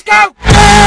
go!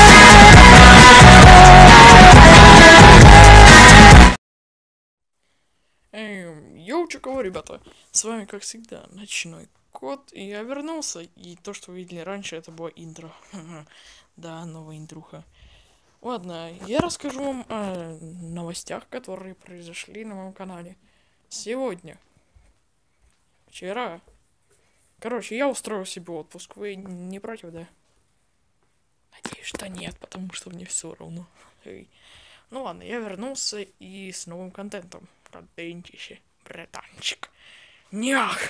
Йоу, чё, ребята, с вами, как всегда, Ночной Кот, и я вернулся, и то, что вы видели раньше, это было интро. Да, новая интруха. Ладно, я расскажу вам о новостях, которые произошли на моем канале сегодня. Вчера. Короче, я устроил себе отпуск, вы не против, да? Надеюсь, что нет, потому что мне все равно. Ну ладно, я вернулся и с новым контентом. Контентище, братанчик. Нях!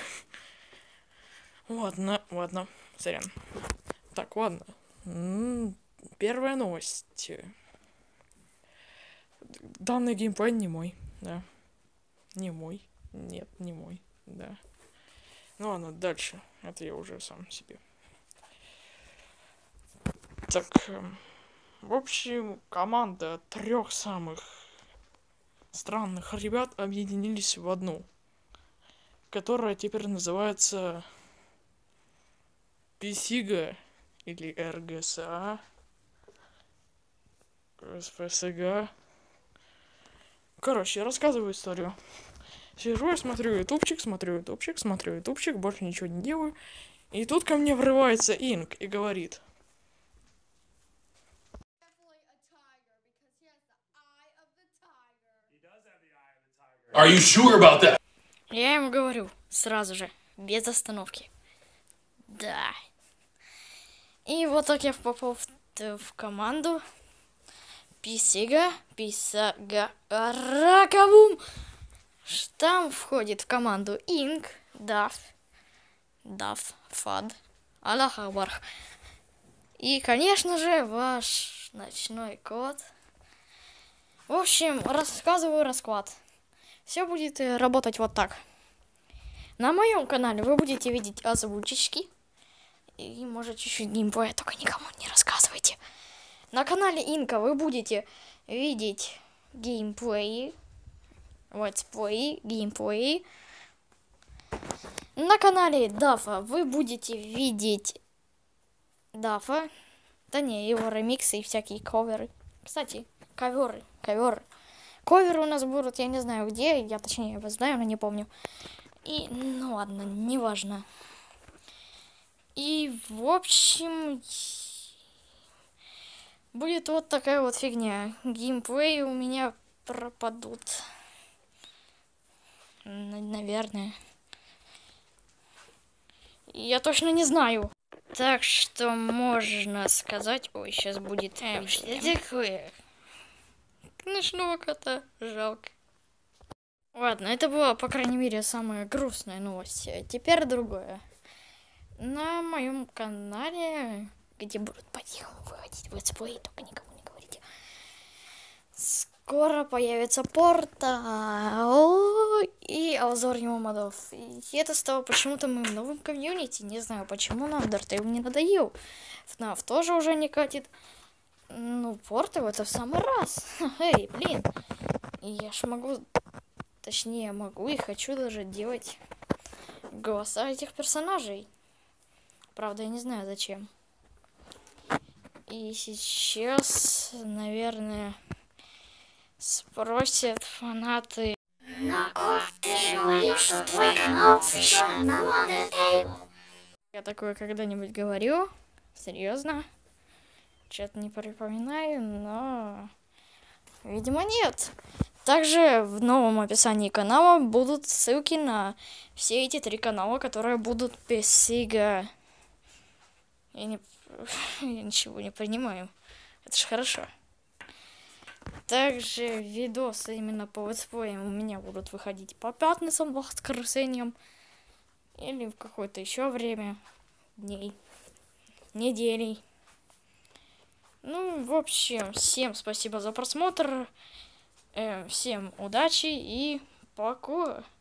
Ладно, сорян. Так, ладно. Первая новость. Данный геймплей не мой, да. Не мой. Нет, не мой, да. Ну ладно, дальше. Это я уже сам себе. Так, в общем, команда 3 самых странных ребят объединились в одну, которая теперь называется Писига или РГСА, СФСГ. Короче, я рассказываю историю. Сижу, я смотрю ютубчик, больше ничего не делаю. И тут ко мне врывается Инк и говорит: Are you sure about that? Я ему говорю сразу же, без остановки. Да. И вот так я попал в команду Писига, Ракабум. Там входит в команду Инк, Даф, Фад, Аллах Акбар. И, конечно же, ваш Ночной Кот. В общем, рассказываю расклад. Все будет работать вот так. На моем канале вы будете видеть озвучечки. И, может, чуть-чуть геймплея, только никому не рассказывайте. На канале Инка вы будете видеть геймплеи. Летсплеи, геймплеи. На канале Дафа вы будете видеть Дафа. Да не, его ремиксы и всякие коверы. Кстати, коверы. Коверы у нас будут, я не знаю где, я точнее его знаю, но не помню. И, ну ладно, неважно. И, в общем, будет вот такая вот фигня. Геймплеи у меня пропадут. Наверное. Я точно не знаю. Так что можно сказать... Ой, сейчас будет... что такое? Ночного кота. Жалко. Ладно, это была, по крайней мере, самая грустная новость. Теперь другое. На моем канале, где будут по-тихому выходить летсплеи, только никому не говорите, скоро появится портал и обзор его модов. И это стало почему-то моим новым комьюнити. Не знаю почему, но Undertale мне надоел. FNAF тоже уже не катит. Ну, портал это в самый раз. Эй, блин. И я ж могу, точнее могу и хочу даже делать голоса этих персонажей. Правда, я не знаю зачем. И сейчас, наверное, спросят фанаты. Но, Кот, ты же говоришь, что твой канал посвящен Undertale. Я такое когда-нибудь говорю? Серьезно? Что-то не припоминаю, но... Видимо, нет. Также в новом описании канала будут ссылки на все эти 3 канала, которые будут Писига. Я ничего не принимаю. Это ж хорошо. Также видосы именно по летсплеям у меня будут выходить по пятницам, воскресеньям. Или в какое-то еще время. Дней. Неделей. Ну, в общем, всем спасибо за просмотр. Всем удачи и пока.